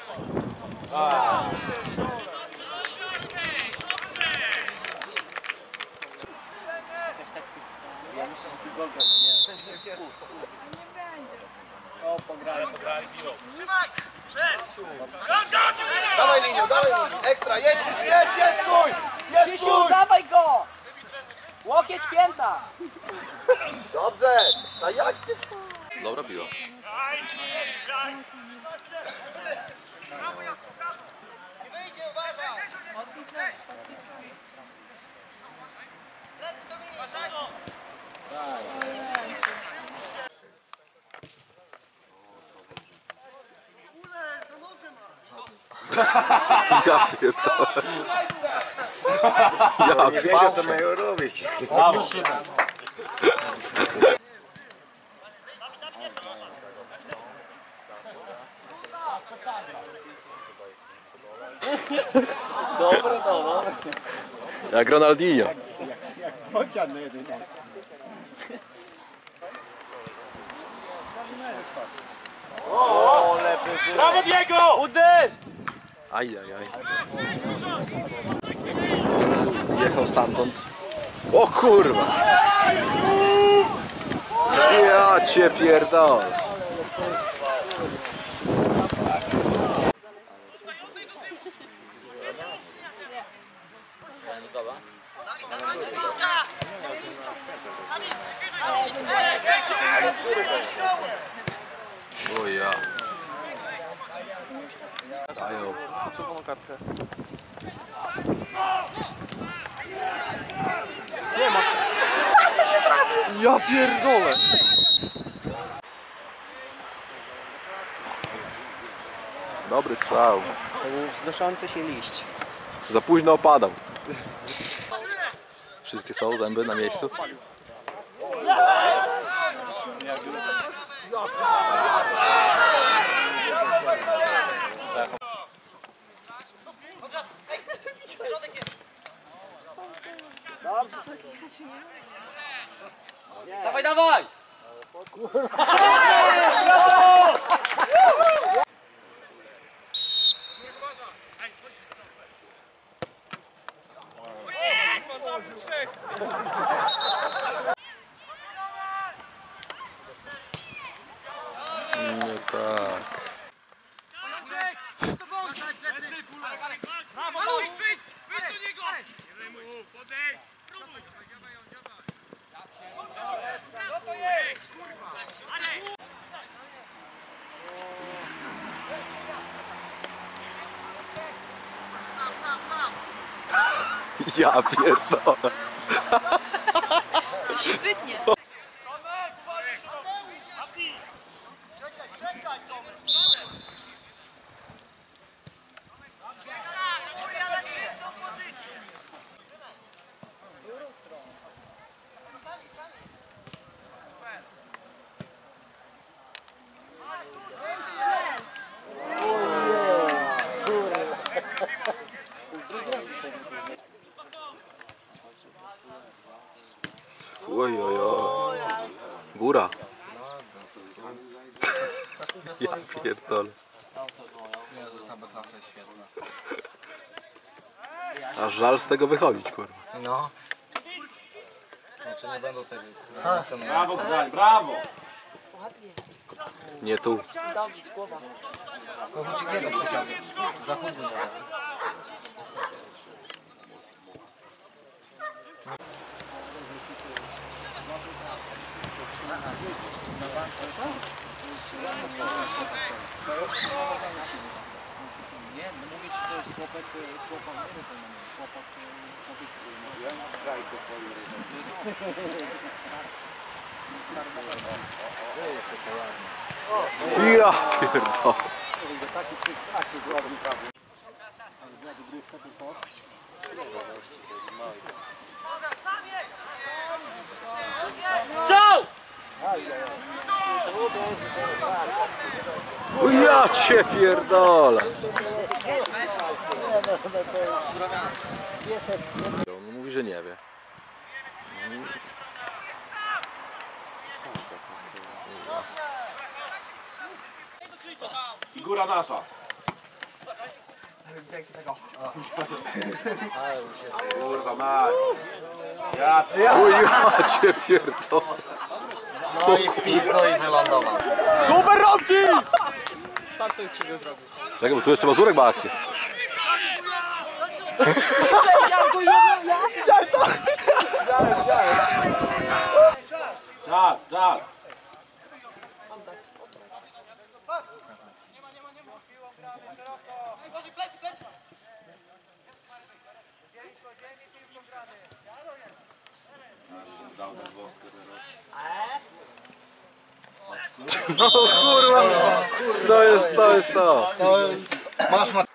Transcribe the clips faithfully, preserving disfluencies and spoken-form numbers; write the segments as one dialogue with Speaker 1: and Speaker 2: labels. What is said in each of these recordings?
Speaker 1: A. Ja myślę, że ty golka, nie. O, pograli, pograli, biło.
Speaker 2: Dawaj linią, dawaj linią. Ekstra, jedź, jedź, jedź, stój!
Speaker 3: Krzysiu, dawaj go! Łokieć pięta!
Speaker 2: Dobrze! A jak ty?
Speaker 4: Dobra biła. Ja pierdolę. Ja
Speaker 2: Nie wiedział, co mają robić.
Speaker 1: Brawo. Dobre, dobre.
Speaker 4: Jak Ronaldinho.
Speaker 1: O, lepiej. Brawo, Diego! Udy!
Speaker 4: Aj, aj, aj. Jechał stamtąd. O kurwa! Ja cię pierdolę. O ja. Dają.
Speaker 1: Czerwoną kartkę.
Speaker 4: Ja pierdolę. Dobry strzał.
Speaker 3: To był wznoszący się liść.
Speaker 4: Za późno opadał. Wszystkie są zęby na miejscu.
Speaker 3: Dobrze, dawaj, dawaj!
Speaker 4: Nie tak. Ja pierdolę.
Speaker 5: się wytnie.
Speaker 4: Oj, oj, oj. Góra. Ja pierdolę. Aż żal z tego wychodzić, kurwa.
Speaker 2: No. Znaczy nie będą tego.
Speaker 1: Brawo, Gdań, brawo!
Speaker 4: Nie tu.
Speaker 3: Dobrze, głowa.
Speaker 2: Kochucik nie da przeciągu. Za chudu nie da.
Speaker 3: Nie, no mówię ci, to jest chłopak, chłopak, nie wiem, chłopak, chłopak, ja mam strajkę swoją
Speaker 4: Ja pierdolę.
Speaker 3: Strzał!
Speaker 4: O ja cię pierdolę. On mówi, że nie wie.
Speaker 1: Figura nasza. Kurwa mać. Ja
Speaker 4: O ja cię pierdolę.
Speaker 2: No i wpis, no i wylądował.
Speaker 4: Super Robci! Tak, bo tu jeszcze Mazurek ma akcję.
Speaker 1: Czas, czas.
Speaker 4: No kurwa, to jest, to jest to.
Speaker 2: To masz ma...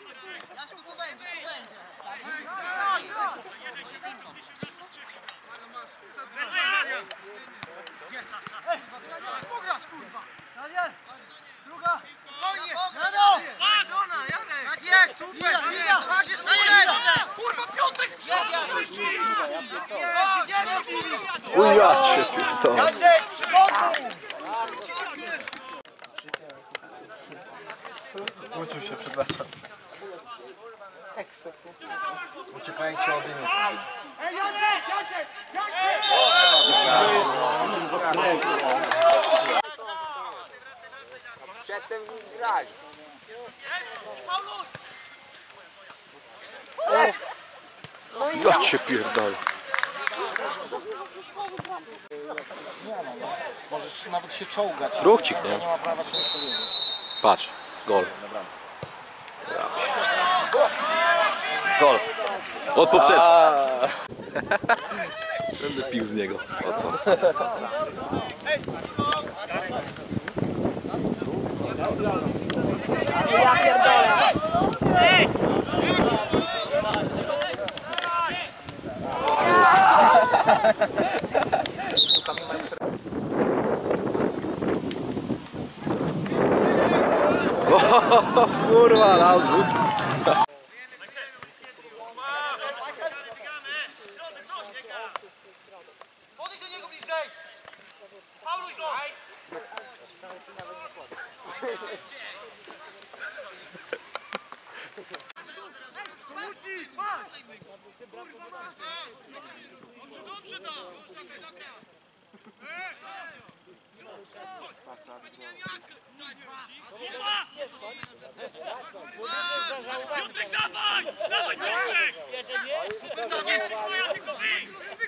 Speaker 4: O ja cię pierdolę.
Speaker 2: Uczył się, przepraszam. Uciekajcie od innych. Przedtem grali.
Speaker 4: Ja cię pierdolę.
Speaker 2: Możesz nawet się czołgać.
Speaker 4: Ruchcik, nie?
Speaker 2: Nie ma prawa się nic powiedzieć.
Speaker 4: Patrz, gol. Gol. Od poprzeczki. Będę pił z niego. O co?
Speaker 5: Ja pierdolę.
Speaker 4: Kurwa, lazu.
Speaker 1: Podejdź do niego bliżej. Fauluj go. Piotrek, dawaj! Dawaj, Piotrek! No nie ci twoja, tylko wy!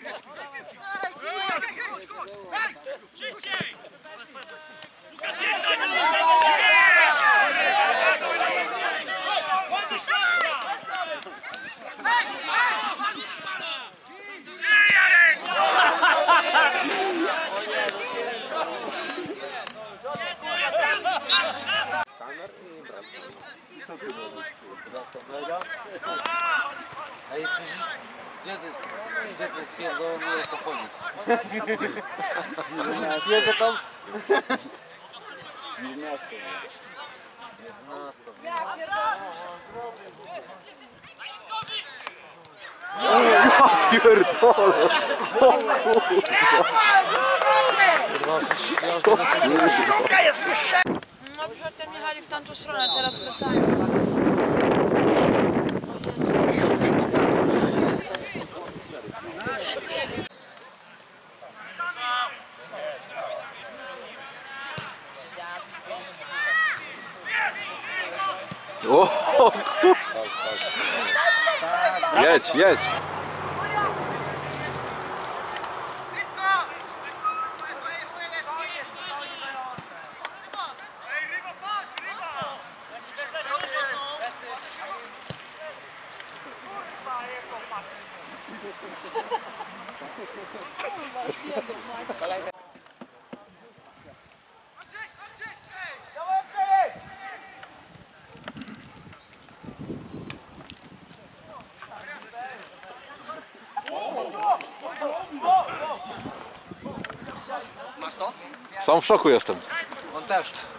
Speaker 1: Szybciej! Łukasz, jedna!
Speaker 3: Ej, przecież gdzie ty, gdzie ty pierdolę to chodzi? Gdzie ty tam? jedenaście.
Speaker 4: Ja pierdolę. O kurwa.
Speaker 5: No przedtem jechali w tamtą stronę, teraz wracają.
Speaker 4: O kurwa. Jedź, jedź.
Speaker 3: Masz to?
Speaker 4: Sam w szoku jestem.
Speaker 3: On też.